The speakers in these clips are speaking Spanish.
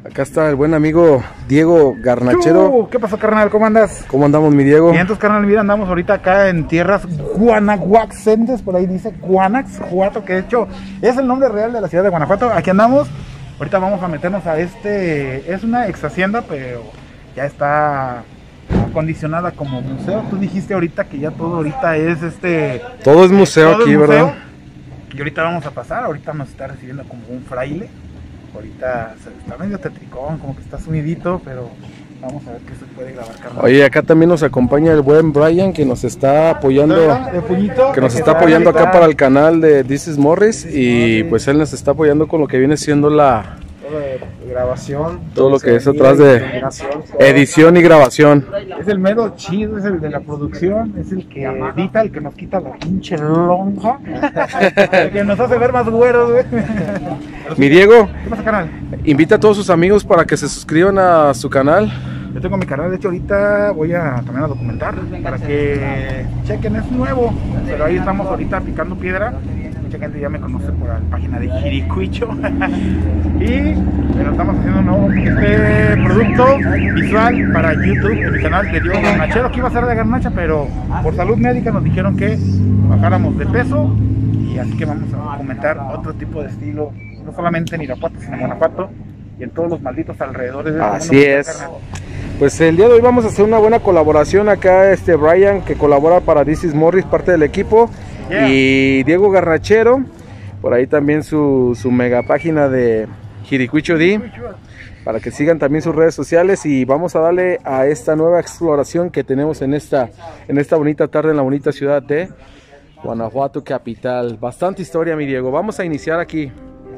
Acá está el buen amigo Diego Garnachero. ¿Qué pasó, carnal? ¿Cómo andas? ¿Cómo andamos, mi Diego? Bien, entonces, carnal, mira, andamos ahorita acá en tierras guanajuacenses, por ahí dice Guanajuato, que de hecho es el nombre real de la ciudad de Guanajuato. Aquí andamos, ahorita vamos a meternos a es una ex hacienda, pero ya está acondicionada como museo. Tú dijiste ahorita que ya todo ahorita es Todo es museo todo aquí, es museo. ¿verdad? Y ahorita vamos a pasar, ahorita nos está recibiendo como un fraile. Ahorita está medio tetricón, como que está sumidito, pero vamos a ver qué se puede grabar, carnal. Oye, acá también nos acompaña el buen Brian, que nos está apoyando, De puñito, que nos está está apoyando acá ahorita para el canal de This is Morris, y pues él nos está apoyando con lo que viene siendo la Todo de grabación, todo lo que es sonido, atrás de iluminación, todo. edición y grabación. es el mero chido, es el de la producción, es el que edita, el que nos quita la pinche lonja, el que nos hace ver más güeros, güey. Mi Diego, ¿Qué pasa, canal? invita a todos sus amigos para que se suscriban a su canal. Yo tengo mi canal, de hecho ahorita voy a también a documentar para que chequen, es nuevo, pero ahí estamos ahorita picando piedra. Mucha gente ya me conoce por la página de Jiricuicho y bueno, estamos haciendo un nuevo producto visual para YouTube en mi canal de Diego Garnachero, que iba a ser de garnacha, pero por salud médica nos dijeron que bajáramos de peso, y así que vamos a documentar otro tipo de estilo, no solamente en Irapuato, sino en Guanajuato y en todos los malditos alrededores de Así es. Pues el día de hoy vamos a hacer una buena colaboración acá, Brian, que colabora para This is Morris, parte del equipo, y Diego Garnachero, por ahí también su mega página de Jiricuicho D, para que sigan también sus redes sociales, y vamos a darle a esta nueva exploración que tenemos en esta bonita tarde en la bonita ciudad de Guanajuato capital. Bastante historia, mi Diego. Vamos a iniciar aquí.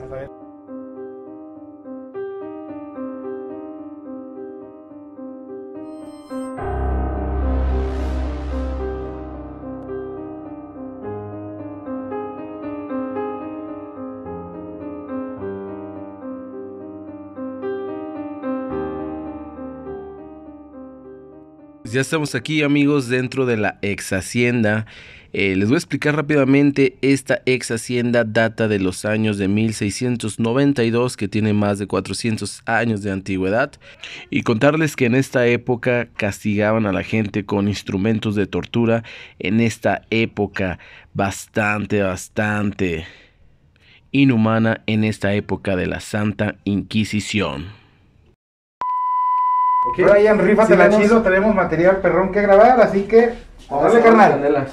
Ya estamos aquí, amigos, dentro de la ex hacienda. Les voy a explicar rápidamente. Esta ex hacienda data de los años de 1692, que tiene más de 400 años de antigüedad, y contarles que en esta época castigaban a la gente con instrumentos de tortura. En esta época bastante inhumana, en esta época de la Santa Inquisición. Okay. Brian, rífatela chido, tenemos material perrón que grabar, así que dale, carnal.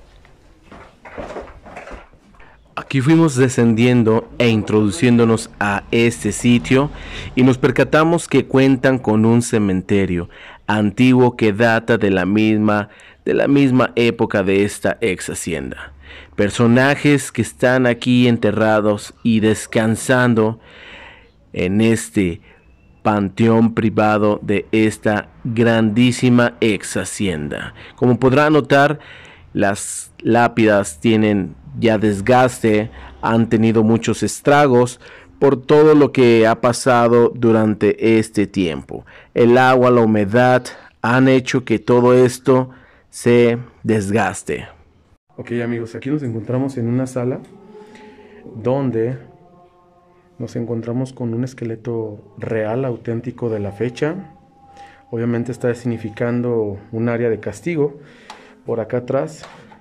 Aquí fuimos descendiendo e introduciéndonos a este sitio y nos percatamos que cuentan con un cementerio antiguo que data de la misma época de esta ex hacienda. Personajes que están aquí enterrados y descansando en este panteón privado de esta grandísima ex hacienda. Como podrán notar, las lápidas tienen ya desgaste, han tenido muchos estragos por todo lo que ha pasado durante este tiempo. El agua, la humedad han hecho que todo esto se desgaste. Ok, amigos, aquí nos encontramos en una sala donde nos encontramos con un esqueleto real, auténtico de la fecha. Obviamente está significando un área de castigo. Por acá atrás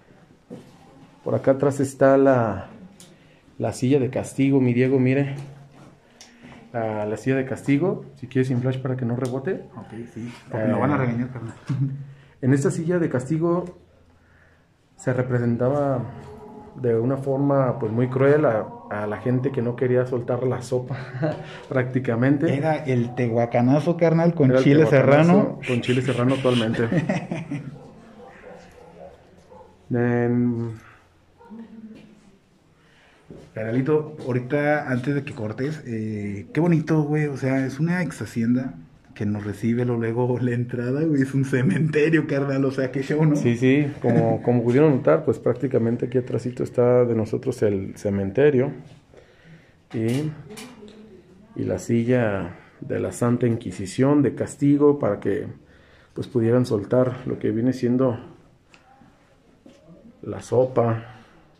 está la silla de castigo, mi Diego, mire. La silla de castigo, si quieres sin flash para que no rebote. Ok, sí, porque nos van a regañar, carnal. En esta silla de castigo se representaba de una forma pues muy cruel a la gente que no quería soltar la sopa prácticamente. Era el tehuacanazo, carnal, con chile serrano. Con chile serrano actualmente. Carnalito, ahorita antes de que cortes, qué bonito, güey, o sea, es una ex hacienda que nos recibe luego la entrada, güey, es un cementerio, carnal, o sea, qué show, ¿no? Sí, como pudieron notar, pues prácticamente aquí atrásito está de nosotros el cementerio y la silla de la Santa Inquisición de castigo para que pues pudieran soltar lo que viene siendo la sopa.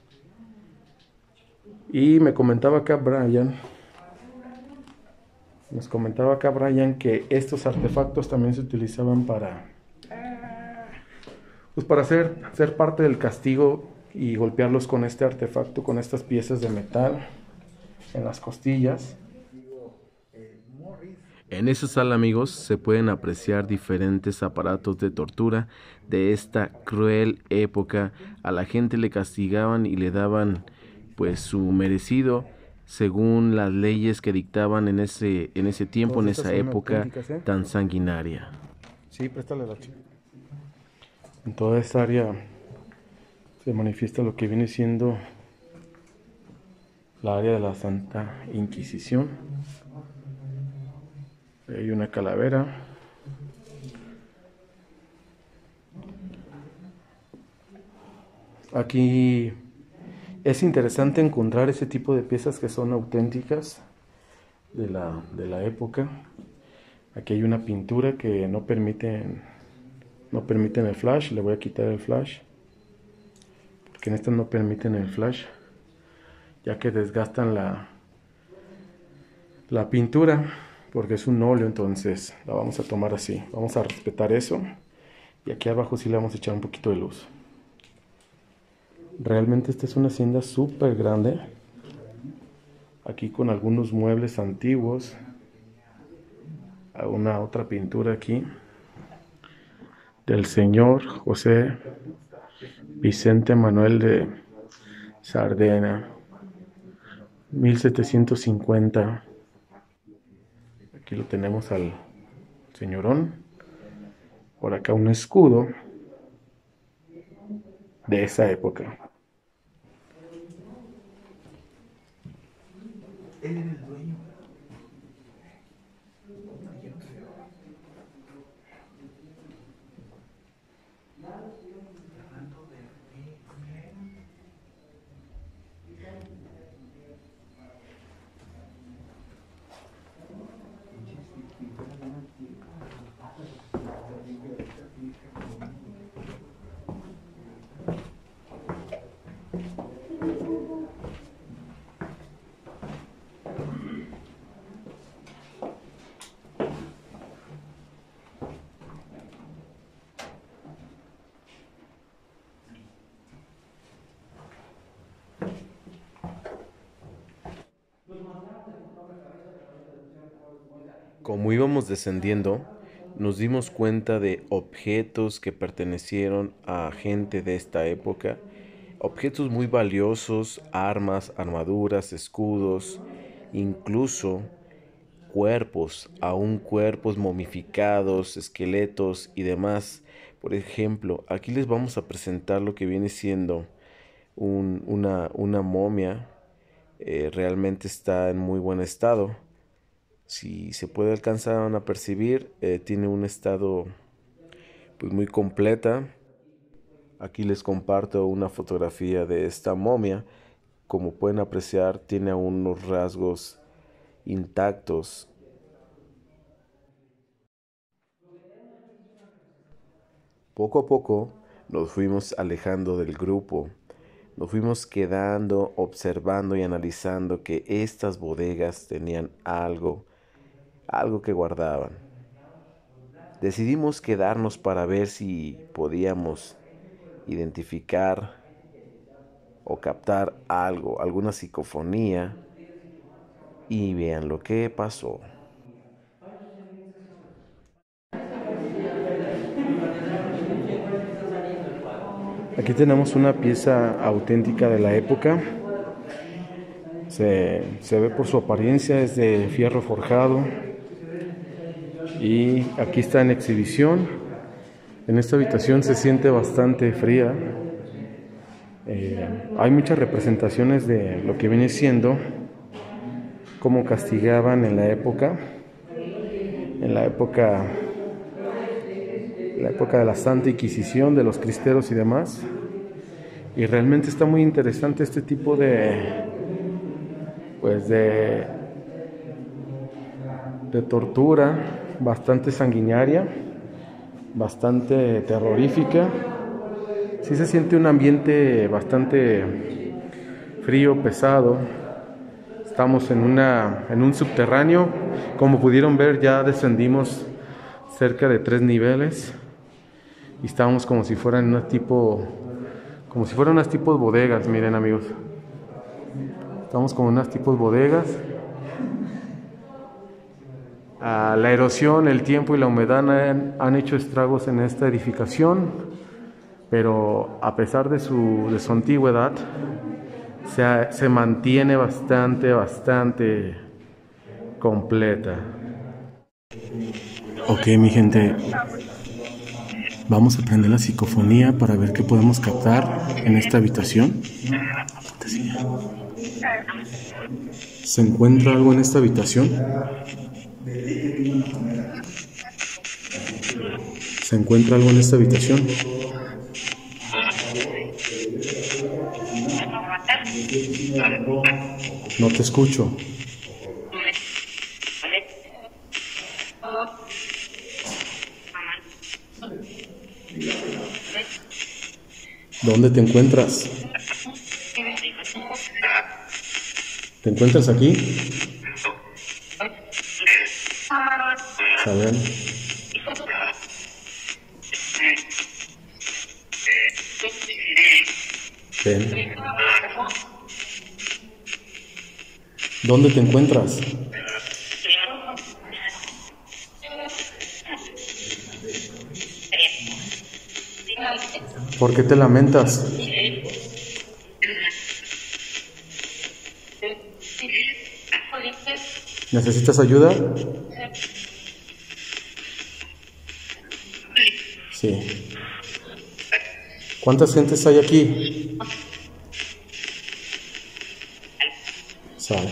Y me comentaba acá Brian Nos comentaba acá Brian que estos artefactos también se utilizaban pues para ser parte del castigo y golpearlos con este artefacto, con estas piezas de metal en las costillas. En esa sala, amigos, se pueden apreciar diferentes aparatos de tortura de esta cruel época. A la gente le castigaban y le daban pues su merecido según las leyes que dictaban en ese tiempo, en esa época tan sanguinaria. Sí, préstale la chica. En toda esta área se manifiesta lo que viene siendo la área de la Santa Inquisición. Hay una calavera. Aquí es interesante encontrar ese tipo de piezas que son auténticas de la época. Aquí hay una pintura que no permiten el flash. Le voy a quitar el flash porque en estas no permiten el flash, ya que desgastan la pintura, porque es un óleo. Entonces la vamos a tomar así, vamos a respetar eso, y aquí abajo sí le vamos a echar un poquito de luz. Realmente esta es una hacienda súper grande, aquí con algunos muebles antiguos, alguna otra pintura aquí del señor José Vicente Manuel de Sardena, 1750. Aquí lo tenemos al señorón. Por acá un escudo de esa época. Él era el dueño. Como íbamos descendiendo, nos dimos cuenta de objetos que pertenecieron a gente de esta época, objetos muy valiosos, armas, armaduras, escudos, incluso cuerpos, aún cuerpos momificados, esqueletos y demás. Por ejemplo, aquí les vamos a presentar lo que viene siendo una momia. Realmente está en muy buen estado. Si se puede alcanzar a percibir, tiene un estado pues muy completa. Aquí les comparto una fotografía de esta momia. Como pueden apreciar, tiene aún unos rasgos intactos. Poco a poco nos fuimos alejando del grupo. Nos fuimos quedando, observando y analizando que estas bodegas tenían algo que guardaban. Decidimos quedarnos para ver si podíamos identificar o captar algo, alguna psicofonía, y vean lo que pasó. Aquí tenemos una pieza auténtica de la época. Se ve por su apariencia, es de fierro forjado. Y aquí está en exhibición. En esta habitación se siente bastante fría. Hay muchas representaciones de lo que viene siendo cómo castigaban en la época de la Santa Inquisición, de los cristeros y demás. Y realmente está muy interesante este tipo de tortura, bastante sanguinaria, bastante terrorífica. Sí se siente un ambiente bastante frío, pesado. Estamos en un subterráneo. Como pudieron ver, ya descendimos cerca de 3 niveles y estábamos como si fueran unas tipos bodegas. Miren, amigos, estamos como unas tipos bodegas. La erosión, el tiempo y la humedad han hecho estragos en esta edificación, pero a pesar de su antigüedad, se mantiene bastante completa. Ok, mi gente, vamos a prender la psicofonía para ver qué podemos captar en esta habitación. ¿Se encuentra algo en esta habitación? ¿Se encuentra algo en esta habitación? No te escucho. ¿Dónde te encuentras? ¿Te encuentras aquí? A ver. Ven. ¿Dónde te encuentras? ¿Por qué te lamentas? ¿Necesitas ayuda? Sí. ¿Cuántas gentes hay aquí? Sal.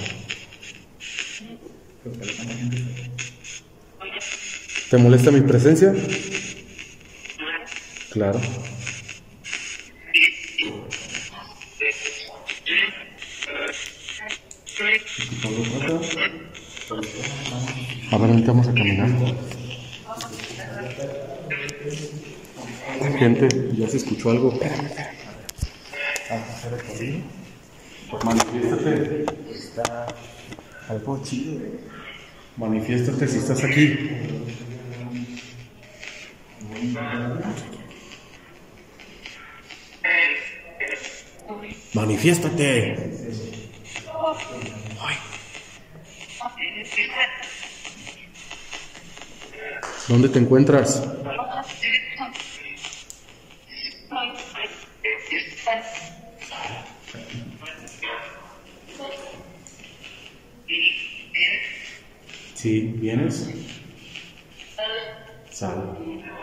¿Te molesta mi presencia? Claro. A ver, ahorita vamos a caminar. Gente, ya se escuchó algo. Manifiéstate. Está algo chido. Manifiéstate si estás aquí. Manifiéstate. Ay. ¿Dónde te encuentras? Sí, ¿vienes? Sal.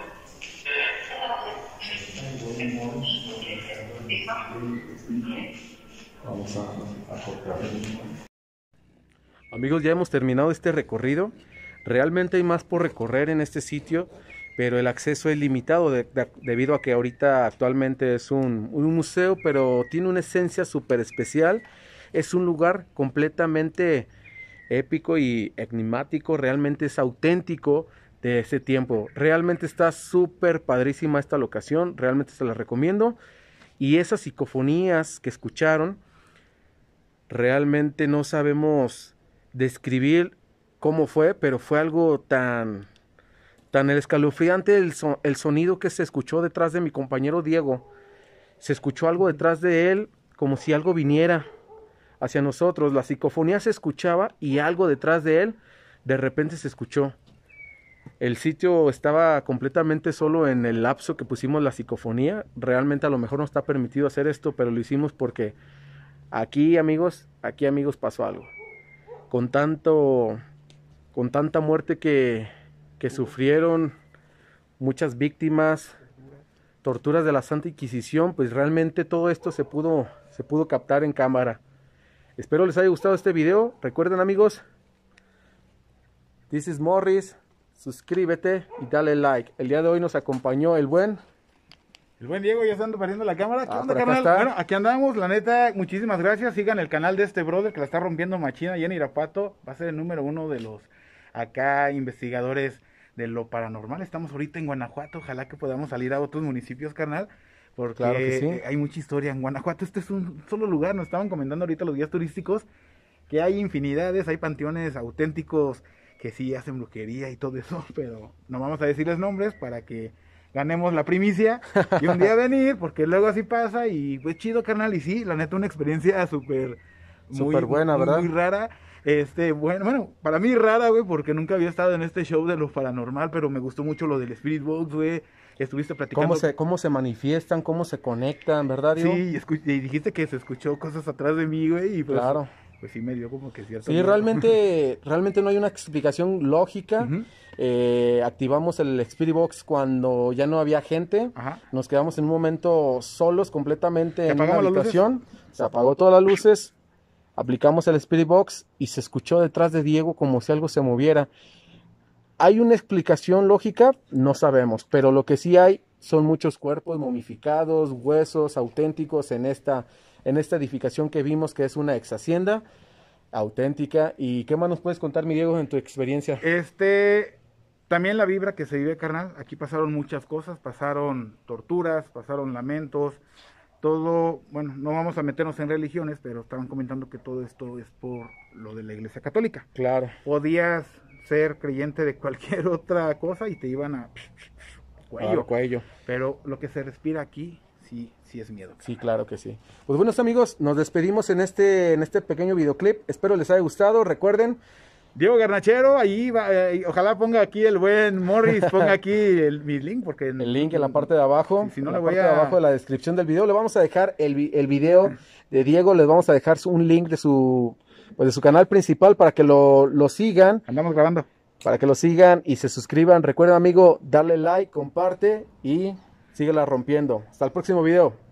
Vamos a cortar. Amigos, ya hemos terminado este recorrido. Realmente hay más por recorrer en este sitio, pero el acceso es limitado debido a que ahorita actualmente es un museo, pero tiene una esencia súper especial. Es un lugar completamente épico y enigmático, realmente es auténtico de ese tiempo. Realmente está súper padrísima esta locación, realmente se la recomiendo. Y esas psicofonías que escucharon, realmente no sabemos describir cómo fue, pero fue algo tan escalofriante el sonido que se escuchó detrás de mi compañero Diego. Se escuchó algo detrás de él, como si algo viniera hacia nosotros. La psicofonía se escuchaba y algo detrás de él de repente se escuchó. El sitio estaba completamente solo en el lapso que pusimos la psicofonía. Realmente a lo mejor no está permitido hacer esto, pero lo hicimos porque aquí amigos pasó algo. Con tanta muerte que sufrieron, muchas víctimas, torturas de la Santa Inquisición, pues realmente todo esto se pudo captar en cámara. Espero les haya gustado este video. Recuerden amigos, this is Morris, suscríbete y dale like. El día de hoy nos acompañó el buen Diego, ya están pariendo la cámara. ¿Qué onda, por acá carnal? está. Bueno, aquí andamos, la neta, muchísimas gracias. Sigan el canal de este brother que la está rompiendo machina allá en Irapuato. Va a ser el número 1 de los acá investigadores de lo paranormal. Estamos ahorita en Guanajuato, ojalá que podamos salir a otros municipios, carnal, porque Claro que sí. hay mucha historia en Guanajuato. Este es un solo lugar, nos estaban comentando ahorita los guías turísticos que hay infinidades, hay panteones auténticos que sí hacen brujería y todo eso, pero no vamos a decirles nombres para que ganemos la primicia y un día venir, porque luego así pasa y pues chido, carnal, y sí, la neta una experiencia súper buena, ¿verdad? Muy rara. Bueno, para mí rara, güey, porque nunca había estado en este show de lo paranormal, pero me gustó mucho lo del Spirit Box, güey. Estuviste platicando. ¿Cómo se manifiestan, cómo se conectan, verdad, Diego? Sí, y dijiste que se escuchó cosas atrás de mí, güey, y pues, claro. Pues sí me dio como que cierto. Sí, miedo. realmente no hay una explicación lógica. Activamos el Spirit Box cuando ya no había gente. Ajá. Nos quedamos en un momento solos completamente en una apagamos las habitación. Se apagó todas las luces. Aplicamos el Spirit Box y se escuchó detrás de Diego como si algo se moviera. ¿Hay una explicación lógica? No sabemos, pero lo que sí hay son muchos cuerpos momificados, huesos auténticos en esta edificación que vimos, que es una ex hacienda auténtica. ¿Y qué más nos puedes contar, mi Diego, en tu experiencia? También la vibra que se vive, carnal. Aquí pasaron muchas cosas, pasaron torturas, pasaron lamentos, todo. Bueno, no vamos a meternos en religiones, pero estaban comentando que todo esto es por lo de la Iglesia Católica. Claro. Podías ser creyente de cualquier otra cosa y te iban a cuello. Pero lo que se respira aquí sí es miedo. Sí, claro que sí. Pues buenos amigos, nos despedimos en este pequeño videoclip. Espero les haya gustado. Recuerden, Diego Garnachero, ahí va, ojalá ponga aquí el buen Morris, ponga aquí mi link, porque el link en la parte de abajo, si no en la le voy parte de abajo de la descripción del video, le vamos a dejar el video de Diego, les vamos a dejar un link de su canal principal para que lo sigan. Andamos grabando. Para que lo sigan y se suscriban. Recuerden, amigo, darle like, comparte y síguela rompiendo. Hasta el próximo video.